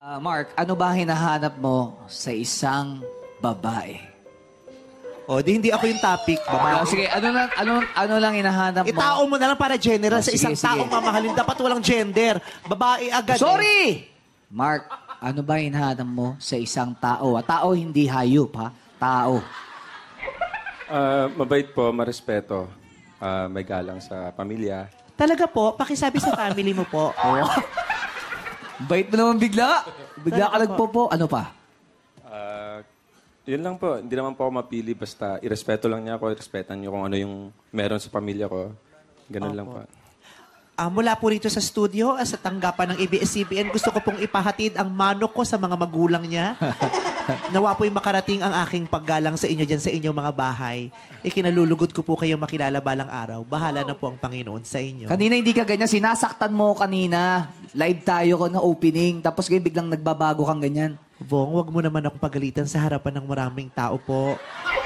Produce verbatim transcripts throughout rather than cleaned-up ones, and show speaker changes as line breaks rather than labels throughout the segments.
Uh, Mark, ano ba hinahanap mo sa isang babae?
O, di hindi ako yung topic.
Uh, sige, ano lang, ano, ano lang hinahanap mo?
Itao mo na lang para general.
Oh,
sa
sige,
isang
sige.
taong mamahalin, dapat walang gender. Babae agad.
Sorry! Eh. Mark, ano ba hinahanap mo sa isang tao? Tao, hindi hayop, ha? Tao.
Uh, mabait po, marespeto. Uh, may galang sa pamilya.
Talaga po, pakisabi sa family mo po.
Oh. Bait mo naman bigla. Bigla ka nagpo-po. Ano pa?
Uh, yun lang po. Hindi naman po ako mapili. Basta irespeto lang niya ako. Irespetan niyo kung ano yung meron sa pamilya ko. Ganun
Opo.
lang po.
Ah, mula po rito sa studio, ah, sa tanggapan ng A B S C B N, gusto ko pong ipahatid ang manok ko sa mga magulang niya. Nawa po'y makarating ang aking paggalang sa inyo dyan sa inyong mga bahay. Ikinalulugod ko po kayo makilala balang araw. Bahala na po ang Panginoon sa inyo.
Kanina hindi ka ganyan. Sinasaktan mo kanina. Live tayo ko na opening. Tapos ngayon biglang nagbabago kang ganyan.
Bong, wag mo naman akong pagalitan sa harapan ng maraming tao po.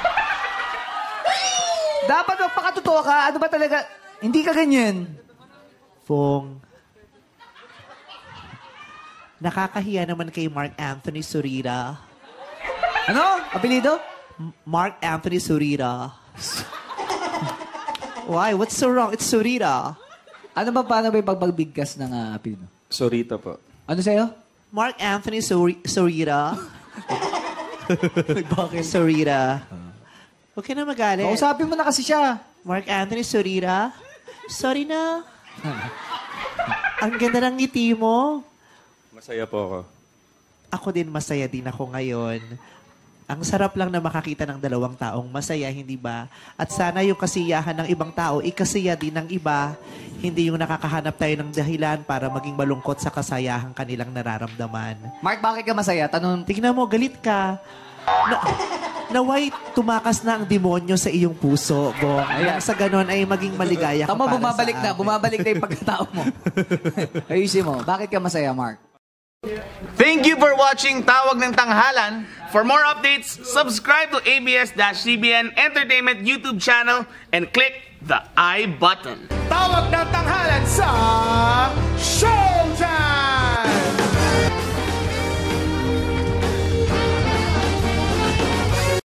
Dapat magpakatotoo ka. Ano ba talaga? Hindi ka ganyan.
Bong, nakakahiya naman kay Mark Anthony Surita.
Ano? Apelido?
M- Mark Anthony Surita. Why? What's so wrong? It's Surita.
Ano ba, paano ba yung pagbagbigas ng uh, apelido?
Sorita po.
Ano sa'yo?
Mark Anthony Sur- Surita.
Bakit?
Surita. Huwag ka na magalit.
Kausapin mo na kasi siya.
Mark Anthony Surita. Sorry na. Ang ganda ng ngiti mo.
Masaya po ako.
Ako din, masaya din ako ngayon. Ang sarap lang na makakita ng dalawang taong masaya, hindi ba? At sana yung kasiyahan ng ibang tao, ikasiya din ng iba. Hindi yung nakakahanap tayo ng dahilan para maging malungkot sa kasayahang kanilang nararamdaman.
Mark, bakit ka masaya? Tanong.
Tignan mo, galit ka. Na, naway tumakas na ang demonyo sa iyong puso, Bong.
Ayan.
Nang sa ganon ay maging maligaya ka
Tama,
para
bumabalik
sa
na.
amin.
Bumabalik na yung pagkatao mo. Ayusin mo. Bakit ka masaya, Mark?
Thank you for watching Tawag ng Tanghalan. For more updates, subscribe to A B S C B N Entertainment YouTube channel and click the I button.
Tawag ng Tanghalan!